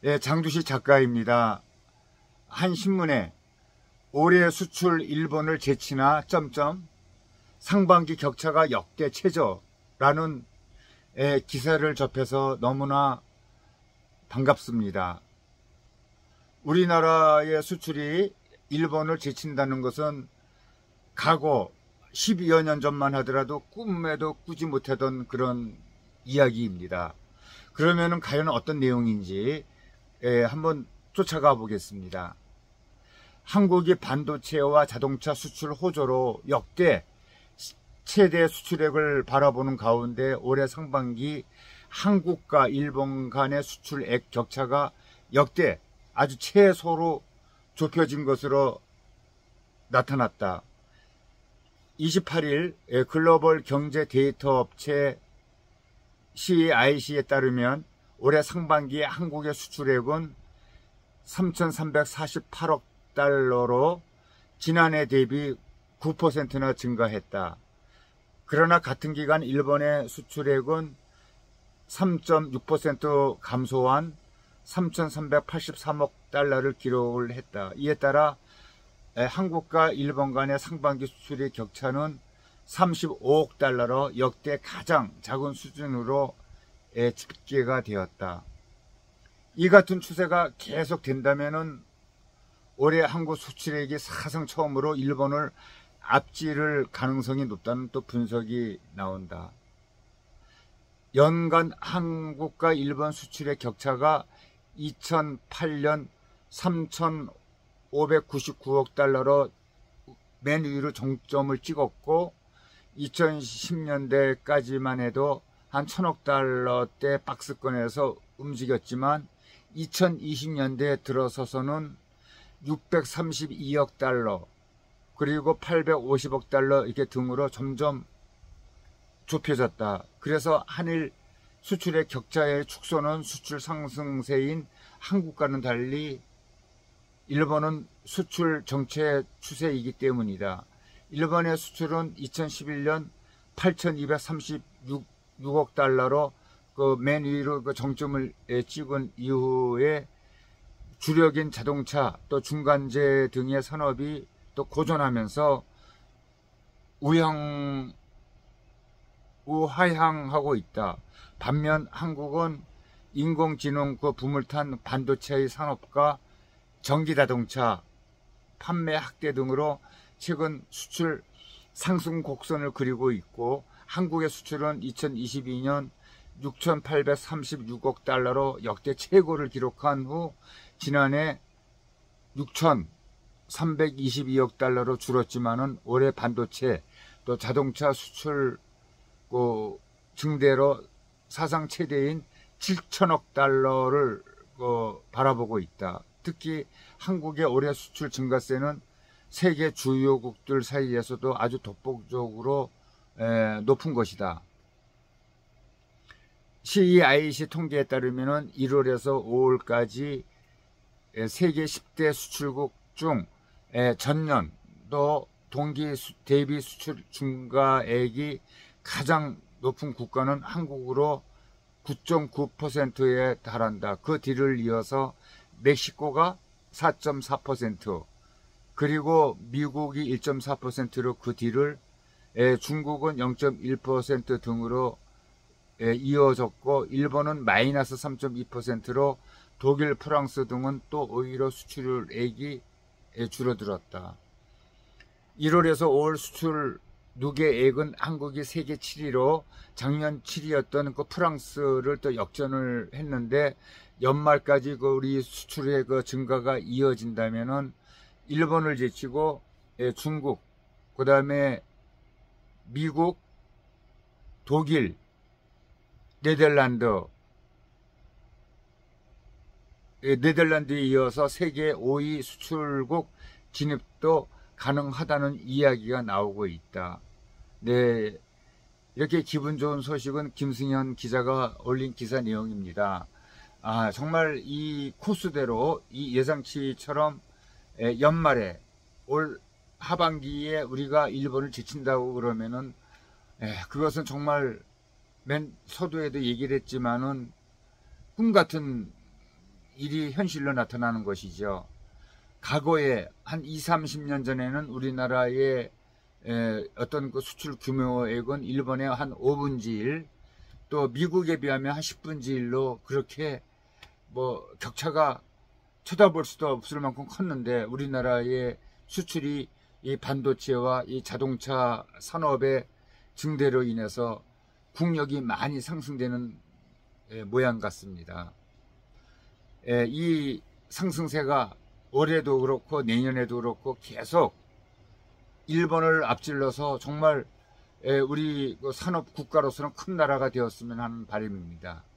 예, 장두시 작가입니다. 한 신문에 올해 수출 일본을 제치나 점점 상반기 격차가 역대 최저라는 기사를 접해서 너무나 반갑습니다. 우리나라의 수출이 일본을 제친다는 것은 과거 12여 년 전만 하더라도 꿈에도 꾸지 못하던 그런 이야기입니다. 그러면은 과연 어떤 내용인지 한번 쫓아가 보겠습니다. 한국이 반도체와 자동차 수출 호조로 역대 최대 수출액을 바라보는 가운데 올해 상반기 한국과 일본 간의 수출액 격차가 역대 아주 최소로 좁혀진 것으로 나타났다. 28일 글로벌 경제 데이터 업체 CIC에 따르면 올해 상반기 한국의 수출액은 3,348억 달러로 지난해 대비 9%나 증가했다. 그러나 같은 기간 일본의 수출액은 3.6% 감소한 3,383억 달러를 기록을 했다. 이에 따라 한국과 일본 간의 상반기 수출의 격차는 35억 달러로 역대 가장 작은 수준으로 집계가 되었다. 이 같은 추세가 계속된다면 올해 한국 수출액이 사상 처음으로 일본을 앞지를 가능성이 높다는 또 분석이 나온다. 연간 한국과 일본 수출의 격차가 2008년 3,599억 달러로 맨 위로 정점을 찍었고 2010년대까지만 해도 한 1,000억 달러대 박스권에서 움직였지만 2020년대에 들어서서는 632억 달러 그리고 850억 달러 이렇게 등으로 점점 좁혀졌다. 그래서 한일 수출의 격차의 축소는 수출 상승세인 한국과는 달리 일본은 수출 정체 추세이기 때문이다. 일본의 수출은 2011년 8,236억 달러로 그 맨 위로 그 정점을 찍은 이후에 주력인 자동차 또 중간재 등의 산업이 또 고전하면서 우하향하고 있다. 반면 한국은 인공지능 그 붐을 탄 반도체의 산업과 전기자동차 판매 확대 등으로 최근 수출 상승 곡선을 그리고 있고 한국의 수출은 2022년 6,836억 달러로 역대 최고를 기록한 후 지난해 6,322억 달러로 줄었지만은 올해 반도체 또 자동차 수출 증대로 사상 최대인 7천억 달러를 바라보고 있다. 특히 한국의 올해 수출 증가세는 세계 주요국들 사이에서도 아주 독보적으로 높은 것이다. CIC 통계에 따르면 1월에서 5월까지 세계 10대 수출국 중 전년도 동기 대비 수출 증가액이 가장 높은 국가는 한국으로 9.9%에 달한다. 그 뒤를 이어서 멕시코가 4.4%, 그리고 미국이 1.4%로 그 뒤를 중국은 0.1% 등으로 이어졌고 일본은 마이너스 3.2%로 독일, 프랑스 등은 또 오히려 수출액이 줄어들었다. 1월에서 5월 수출 누계액은 한국이 세계 7위로 작년 7위였던 그 프랑스를 또 역전을 했는데 연말까지 그 우리 수출의 그 증가가 이어진다면은 일본을 제치고 중국, 그 다음에 미국, 독일, 네덜란드에 이어서 세계 5위 수출국 진입도 가능하다는 이야기가 나오고 있다. 네, 이렇게 기분 좋은 소식은 김승현 기자가 올린 기사 내용입니다. 정말 이 코스대로 이 예상치처럼 연말에 올 하반기에 우리가 일본을 제친다고 그러면은 그것은 정말 맨 서두에도 얘기를 했지만은 꿈같은 일이 현실로 나타나는 것이죠. 과거에 한 20, 30년 전에는 우리나라의 어떤 그 수출 규모액은 일본의 한 5분의 1, 또 미국에 비하면 한 10분의 1로 그렇게 뭐 격차가 쳐다볼 수도 없을 만큼 컸는데, 우리나라의 수출이 이 반도체와 이 자동차 산업의 증대로 인해서 국력이 많이 상승되는 모양 같습니다. 이 상승세가 올해도 그렇고 내년에도 그렇고 계속 일본을 앞질러서 정말 우리 산업 국가로서는 큰 나라가 되었으면 하는 바람입니다.